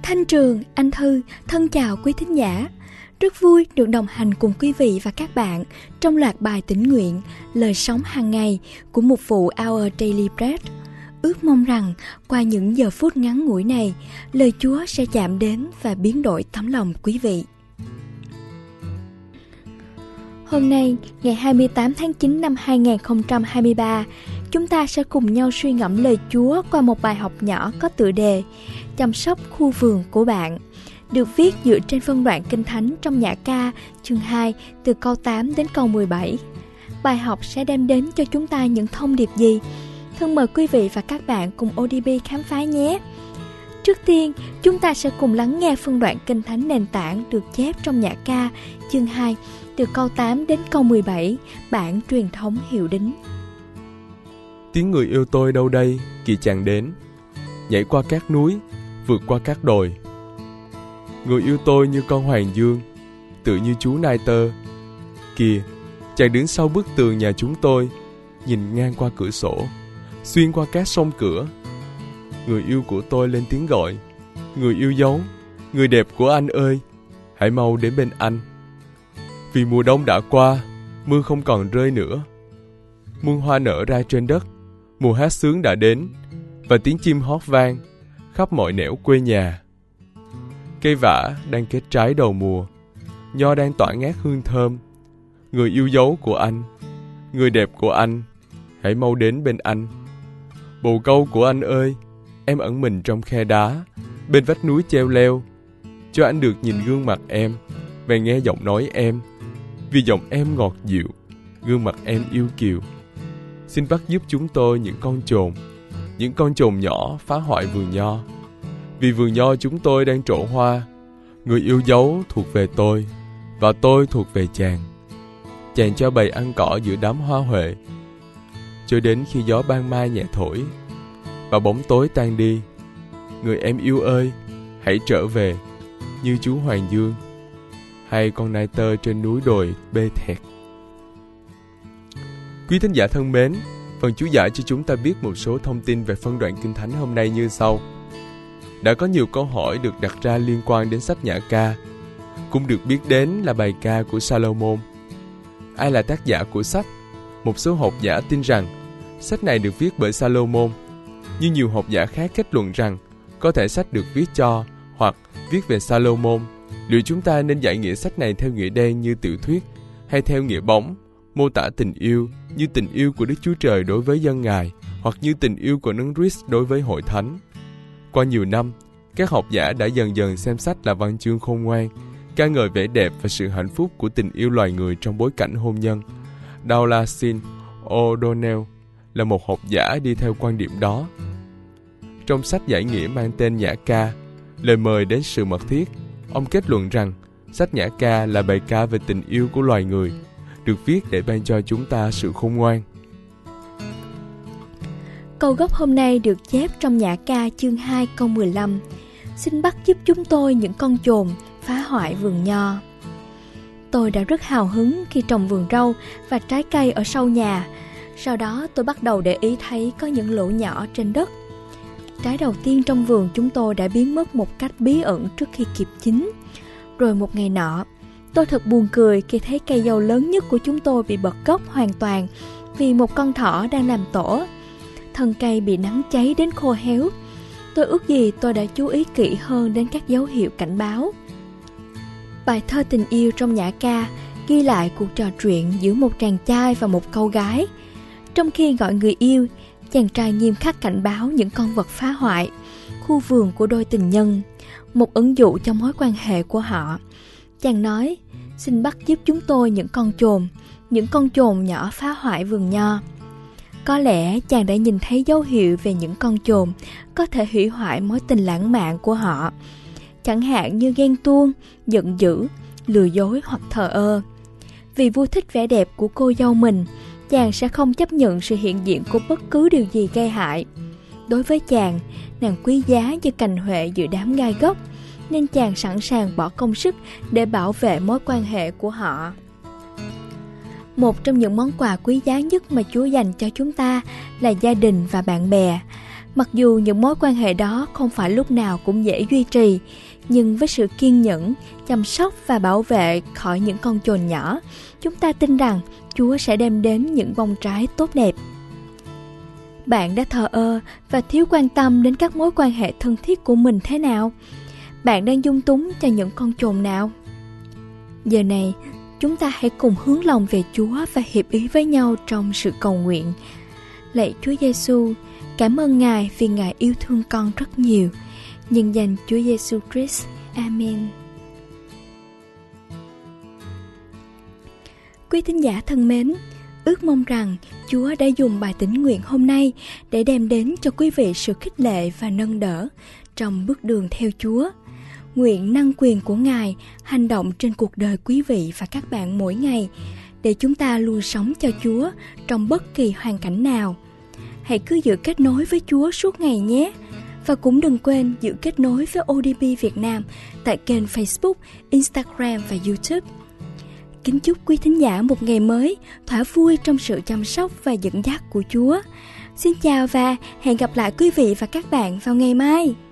Thanh Trường, anh Thư, thân chào quý thính giả. Rất vui được đồng hành cùng quý vị và các bạn trong loạt bài tĩnh nguyện Lời sống hàng ngày của mục vụ Our Daily Bread. Ước mong rằng qua những giờ phút ngắn ngủi này, lời Chúa sẽ chạm đến và biến đổi tấm lòng quý vị. Hôm nay, ngày 28 tháng 9 năm 2023, chúng ta sẽ cùng nhau suy ngẫm lời Chúa qua một bài học nhỏ có tựa đề Chăm sóc khu vườn của bạn, được viết dựa trên phân đoạn Kinh Thánh trong Nhã Ca chương 2 từ câu 8 đến câu 17. Bài học sẽ đem đến cho chúng ta những thông điệp gì? Thân mời quý vị và các bạn cùng ODB khám phá nhé! Trước tiên, chúng ta sẽ cùng lắng nghe phân đoạn Kinh Thánh nền tảng được chép trong Nhã Ca chương 2 từ câu 8 đến câu 17, bản truyền thống Hiệu Đính. Tiếng người yêu tôi đâu đây, kìa chàng đến, nhảy qua các núi, vượt qua các đồi. Người yêu tôi như con hoàng dương, tự như chú nai tơ. Kìa, chàng đứng sau bức tường nhà chúng tôi, nhìn ngang qua cửa sổ, xuyên qua các song cửa. Người yêu của tôi lên tiếng gọi, người yêu dấu, người đẹp của anh ơi, hãy mau đến bên anh. Vì mùa đông đã qua, mưa không còn rơi nữa. Muôn hoa nở ra trên đất, mùa hát sướng đã đến, và tiếng chim hót vang khắp mọi nẻo quê nhà. Cây vả đang kết trái đầu mùa, nho đang tỏa ngát hương thơm. Người yêu dấu của anh, người đẹp của anh, hãy mau đến bên anh. Bồ câu của anh ơi, em ẩn mình trong khe đá, bên vách núi treo leo, cho anh được nhìn gương mặt em và nghe giọng nói em. Vì giọng em ngọt dịu, gương mặt em yêu kiều. Xin bắt giúp chúng tôi những con chồn nhỏ phá hoại vườn nho. Vì vườn nho chúng tôi đang trổ hoa. Người yêu dấu thuộc về tôi, và tôi thuộc về chàng. Chàng cho bầy ăn cỏ giữa đám hoa huệ, cho đến khi gió ban mai nhẹ thổi và bóng tối tan đi. Người em yêu ơi, hãy trở về như chú hoàng dương, hay con nai tơ trên núi đồi bê thẹt. Quý thính giả thân mến, phần chú giải cho chúng ta biết một số thông tin về phân đoạn Kinh Thánh hôm nay như sau. Đã có nhiều câu hỏi được đặt ra liên quan đến sách Nhã Ca, cũng được biết đến là bài ca của Salomon. Ai là tác giả của sách? Một số học giả tin rằng sách này được viết bởi Salomon, nhưng nhiều học giả khác kết luận rằng có thể sách được viết cho hoặc viết về Salomon. Liệu chúng ta nên giải nghĩa sách này theo nghĩa đen như tiểu thuyết, hay theo nghĩa bóng, mô tả tình yêu như tình yêu của Đức Chúa Trời đối với dân Ngài, hoặc như tình yêu của Đấng Christ đối với hội thánh? Qua nhiều năm, các học giả đã dần dần xem sách là văn chương khôn ngoan, ca ngợi vẻ đẹp và sự hạnh phúc của tình yêu loài người trong bối cảnh hôn nhân. Douglas O'Donnell là một học giả đi theo quan điểm đó. Trong sách giải nghĩa mang tên Nhã Ca, lời mời đến sự mật thiết, ông kết luận rằng sách Nhã Ca là bài ca về tình yêu của loài người, được viết để ban cho chúng ta sự khôn ngoan. Câu gốc hôm nay được chép trong Nhã Ca chương 2 câu 15. Xin bắt giúp chúng tôi những con chồn phá hoại vườn nho. Tôi đã rất hào hứng khi trồng vườn rau và trái cây ở sau nhà. Sau đó tôi bắt đầu để ý thấy có những lỗ nhỏ trên đất. Trái đầu tiên trong vườn chúng tôi đã biến mất một cách bí ẩn trước khi kịp chín. Rồi một ngày nọ, tôi thật buồn cười khi thấy cây dâu lớn nhất của chúng tôi bị bật gốc hoàn toàn vì một con thỏ đang làm tổ. Thân cây bị nắng cháy đến khô héo. Tôi ước gì tôi đã chú ý kỹ hơn đến các dấu hiệu cảnh báo. Bài thơ tình yêu trong Nhã Ca ghi lại cuộc trò chuyện giữa một chàng trai và một cô gái. Trong khi gọi người yêu, chàng trai nghiêm khắc cảnh báo những con vật phá hoại khu vườn của đôi tình nhân, một ẩn dụ cho mối quan hệ của họ. Chàng nói, xin bắt giúp chúng tôi những con chồn nhỏ phá hoại vườn nho. Có lẽ chàng đã nhìn thấy dấu hiệu về những con chồn có thể hủy hoại mối tình lãng mạn của họ, chẳng hạn như ghen tuông, giận dữ, lừa dối hoặc thờ ơ. Vì vui thích vẻ đẹp của cô dâu mình, chàng sẽ không chấp nhận sự hiện diện của bất cứ điều gì gây hại. Đối với chàng, nàng quý giá như cành huệ giữa đám gai góc, nên chàng sẵn sàng bỏ công sức để bảo vệ mối quan hệ của họ. Một trong những món quà quý giá nhất mà Chúa dành cho chúng ta là gia đình và bạn bè. Mặc dù những mối quan hệ đó không phải lúc nào cũng dễ duy trì, nhưng với sự kiên nhẫn, chăm sóc và bảo vệ khỏi những con chồn nhỏ, chúng ta tin rằng Chúa sẽ đem đến những bông trái tốt đẹp. Bạn đã thờ ơ và thiếu quan tâm đến các mối quan hệ thân thiết của mình thế nào? Bạn đang dung túng cho những con chồn nào? Giờ này, chúng ta hãy cùng hướng lòng về Chúa và hiệp ý với nhau trong sự cầu nguyện. Lạy Chúa Giêsu, cảm ơn Ngài vì Ngài yêu thương con rất nhiều. Nhân danh Chúa Giêsu Christ. Amen. Quý thính giả thân mến, ước mong rằng Chúa đã dùng bài tĩnh nguyện hôm nay để đem đến cho quý vị sự khích lệ và nâng đỡ trong bước đường theo Chúa. Nguyện năng quyền của Ngài hành động trên cuộc đời quý vị và các bạn mỗi ngày, để chúng ta luôn sống cho Chúa trong bất kỳ hoàn cảnh nào. Hãy cứ giữ kết nối với Chúa suốt ngày nhé. Và cũng đừng quên giữ kết nối với ODB Việt Nam tại kênh Facebook, Instagram và YouTube. Kính chúc quý thính giả một ngày mới thỏa vui trong sự chăm sóc và dẫn dắt của Chúa. Xin chào và hẹn gặp lại quý vị và các bạn vào ngày mai.